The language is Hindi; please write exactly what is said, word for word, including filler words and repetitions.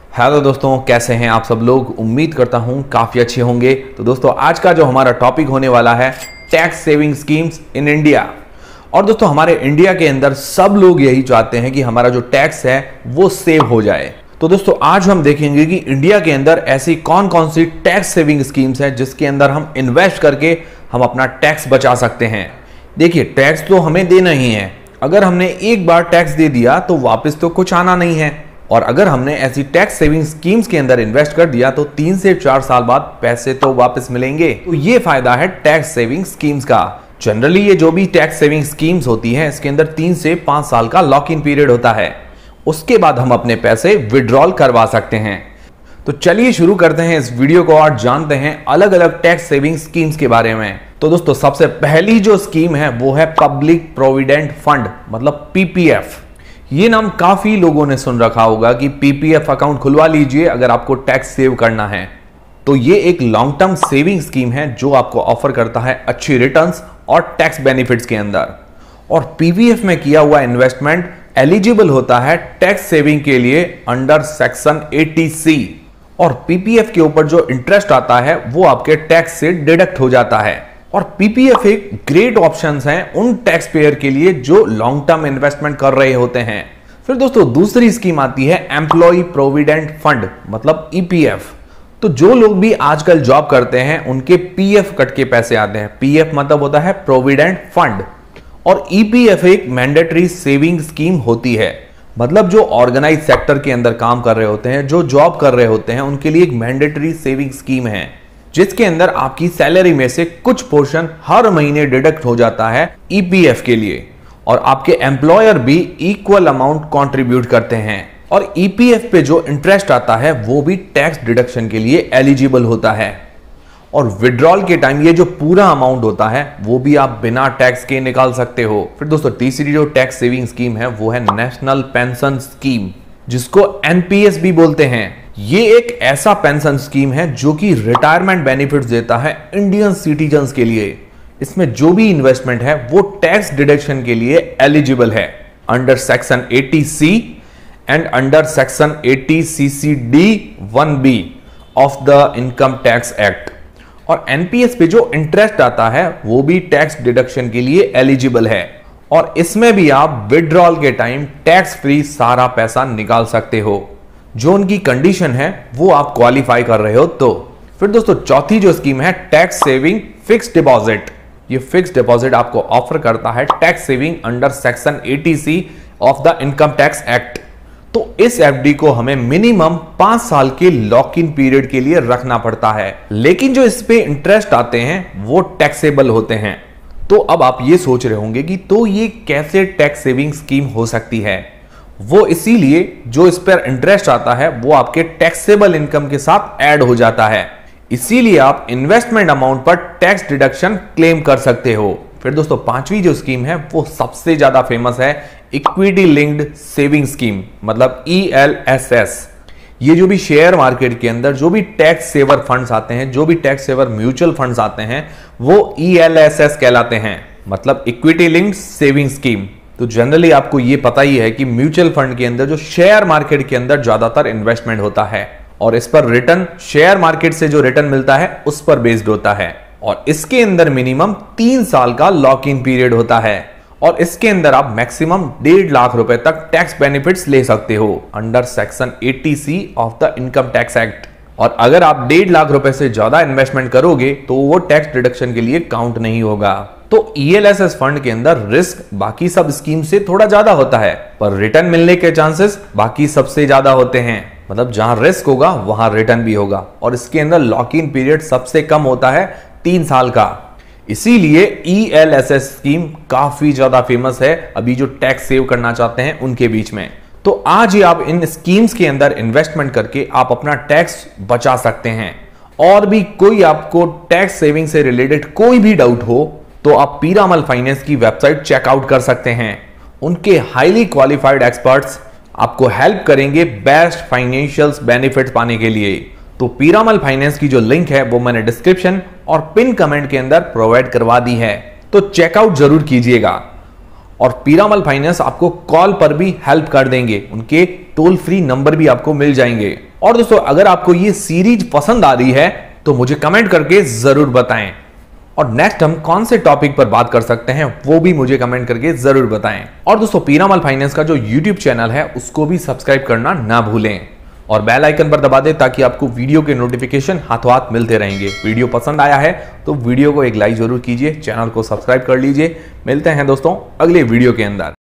हेलो दोस्तों, कैसे हैं आप सब लोग। उम्मीद करता हूं काफ़ी अच्छे होंगे। तो दोस्तों आज का जो हमारा टॉपिक होने वाला है tax saving schemes in India. और दोस्तों हमारे इंडिया के अंदर सब लोग यही चाहते हैं कि हमारा जो टैक्स है वो सेव हो जाए। तो दोस्तों आज हम देखेंगे कि इंडिया के अंदर ऐसी कौन कौन सी टैक्स सेविंग स्कीम्स है जिसके अंदर हम इन्वेस्ट करके हम अपना टैक्स बचा सकते हैं। देखिए, टैक्स तो हमें देना ही है। अगर हमने एक बार टैक्स दे दिया तो वापस तो कुछ आना नहीं है, और अगर हमने ऐसी टैक्स सेविंग स्कीम्स के अंदर इन्वेस्ट कर दिया तो तीन से चार साल बाद पैसे तो वापस मिलेंगे। तो ये फायदा है टैक्स सेविंग स्कीम्स का। जनरली ये जो भी टैक्स सेविंग स्कीम्स होती हैं इसके अंदर तीन से पांच साल का लॉक इन पीरियड होता है। उसके बाद हम अपने पैसे विड्रॉल करवा सकते हैं। तो चलिए शुरू करते हैं इस वीडियो को और जानते हैं अलग अलग टैक्स सेविंग स्कीम्स के बारे में। तो दोस्तों सबसे पहली जो स्कीम है वो है पब्लिक प्रोविडेंट फंड, मतलब पीपीएफ। ये नाम काफी लोगों ने सुन रखा होगा कि पीपीएफ अकाउंट खुलवा लीजिए अगर आपको टैक्स सेव करना है। तो ये एक लॉन्ग टर्म सेविंग स्कीम है जो आपको ऑफर करता है अच्छी रिटर्न्स और टैक्स बेनिफिट्स के अंदर। और पीपीएफ में किया हुआ इन्वेस्टमेंट एलिजिबल होता है टैक्स सेविंग के लिए अंडर सेक्शन अस्सी सी। और पीपीएफ के ऊपर जो इंटरेस्ट आता है वो आपके टैक्स से डिडक्ट हो जाता है। और पीपीएफ एक ग्रेट ऑप्शंस हैं उन टैक्स पेयर के लिए जो लॉन्ग टर्म इन्वेस्टमेंट कर रहे होते हैं। फिर दोस्तों दूसरी स्कीम आती है एम्प्लॉय प्रोविडेंट फंड, मतलब ईपीएफ। तो जो लोग भी आजकल जॉब करते हैं उनके पीएफ कट के पैसे आते हैं। पीएफ मतलब होता है प्रोविडेंट फंड, और ईपीएफ एक मैंडेटरी सेविंग स्कीम होती है। मतलब जो ऑर्गेनाइज सेक्टर के अंदर काम कर रहे होते हैं, जो जॉब कर रहे होते हैं, उनके लिए एक मैंडेटरी सेविंग स्कीम है जिसके अंदर आपकी सैलरी में से कुछ पोर्शन हर महीने डिडक्ट हो जाता है ईपीएफ के लिए, और आपके एम्प्लॉयर भी इक्वल अमाउंट कंट्रीब्यूट करते हैं। और ईपीएफ पे जो इंटरेस्ट आता है वो भी टैक्स डिडक्शन के लिए एलिजिबल होता है। और विड्रॉल के टाइम ये जो पूरा अमाउंट होता है वो भी आप बिना टैक्स के निकाल सकते हो। फिर दोस्तों तीसरी जो टैक्स सेविंग स्कीम है वो है नेशनल पेंशन स्कीम, जिसको एनपीएस भी बोलते हैं। ये एक ऐसा पेंशन स्कीम है जो कि रिटायरमेंट बेनिफिट्स देता है इंडियन सिटीजन्स के लिए। इसमें जो भी इन्वेस्टमेंट है वो टैक्स डिडक्शन के लिए एलिजिबल है अंडर सेक्शन अस्सी सी एंड अंडर सेक्शन अस्सी C C D one B of the income tax act. और एनपीएस पे जो इंटरेस्ट आता है वो भी टैक्स डिडक्शन के लिए एलिजिबल है, और इसमें भी आप विड्रॉल के टाइम टैक्स फ्री सारा पैसा निकाल सकते हो जो उनकी कंडीशन है वो आप क्वालिफाई कर रहे हो। तो फिर दोस्तों चौथी जो स्कीम है टैक्स सेविंग फिक्स्ड डिपॉजिट। ये फिक्स्ड डिपॉजिट आपको ऑफर करता है टैक्स सेविंग अंडर सेक्शन अस्सी C of the income tax act. तो इस एफडी को हमें मिनिमम पांच साल के लॉक इन पीरियड के लिए रखना पड़ता है, लेकिन जो इस पे इंटरेस्ट आते हैं वो टैक्सेबल होते हैं। तो अब आप ये सोच रहे होंगे कि तो ये कैसे टैक्स सेविंग स्कीम हो सकती है। वो इसीलिए जो इस पर इंटरेस्ट आता है वो आपके टैक्सेबल इनकम के साथ ऐड हो जाता है, इसीलिए आप इन्वेस्टमेंट अमाउंट पर टैक्स डिडक्शन क्लेम कर सकते हो। फिर दोस्तों पांचवी जो स्कीम है वो सबसे ज्यादा फेमस है इक्विटी लिंक्ड सेविंग स्कीम, मतलब ई एल एस एस। ये जो भी शेयर मार्केट के अंदर जो भी टैक्स सेवर फंड्स आते हैं, जो भी टैक्स सेवर म्यूचुअल फंड्स आते हैं वो ई एल एस एस कहलाते हैं, मतलब इक्विटी लिंक्ड सेविंग स्कीम। तो जनरली आपको ये पता ही है कि म्यूचुअल फंड के अंदर जो शेयर मार्केट के अंदर ज्यादातर इन्वेस्टमेंट होता है, और इस पर रिटर्न शेयर मार्केट से जो रिटर्न मिलता है उस पर बेस्ड होता है। और इसके अंदर मिनिमम तीन साल का लॉक इन पीरियड होता है, और इसके अंदर आप मैक्सिमम डेढ़ लाख रुपए तक टैक्स बेनिफिट्स ले सकते हो अंडर सेक्शन अस्सी C of the income tax act. और अगर आप डेढ़ लाख रुपए से ज्यादा इन्वेस्टमेंट करोगे तो वो टैक्स डिडक्शन के लिए काउंट नहीं होगा। तो E L S S fund के अंदर रिस्क बाकी सब स्कीम से थोड़ा ज्यादा होता है, पर रिटर्न मिलने के चांसेस बाकी सबसे ज्यादा होते हैं। मतलब जहां रिस्क होगा वहां रिटर्न भी होगा, और इसके अंदर लॉक इन पीरियड सबसे कम होता है तीन साल का। इसीलिए E L S S scheme काफी ज्यादा फेमस है अभी जो टैक्स सेव करना चाहते हैं उनके बीच में। तो आज ही आप इन स्कीम्स के अंदर इन्वेस्टमेंट करके आप अपना टैक्स बचा सकते हैं। और भी कोई आपको टैक्स सेविंग से रिलेटेड कोई भी डाउट हो तो आप पीरामल फाइनेंस की वेबसाइट चेकआउट कर सकते हैं। उनके हाईली क्वालिफाइड एक्सपर्ट्स आपको हेल्प करेंगे बेस्ट फाइनेंशियल बेनिफिट्स पाने के लिए। तो पीरामल फाइनेंस की जो लिंक है वो मैंने डिस्क्रिप्शन और पिन कमेंट के अंदर प्रोवाइड करवा दी है, तो चेकआउट जरूर कीजिएगा। और पीरामल फाइनेंस आपको कॉल पर भी हेल्प कर देंगे, उनके टोल फ्री नंबर भी आपको मिल जाएंगे। और दोस्तों अगर आपको ये सीरीज पसंद आ रही है तो मुझे कमेंट करके जरूर बताएं, और नेक्स्ट हम कौन से टॉपिक पर बात कर सकते हैं वो भी मुझे कमेंट करके जरूर बताएं। और दोस्तों पीरामल फाइनेंस का जो यूट्यूब चैनल है उसको भी सब्सक्राइब करना ना भूलें और बेल आइकन पर दबा दें ताकि आपको वीडियो के नोटिफिकेशन हाथों हाथ मिलते रहेंगे। वीडियो पसंद आया है तो वीडियो को एक लाइक जरूर कीजिए, चैनल को सब्सक्राइब कर लीजिए। मिलते हैं दोस्तों अगले वीडियो के अंदर।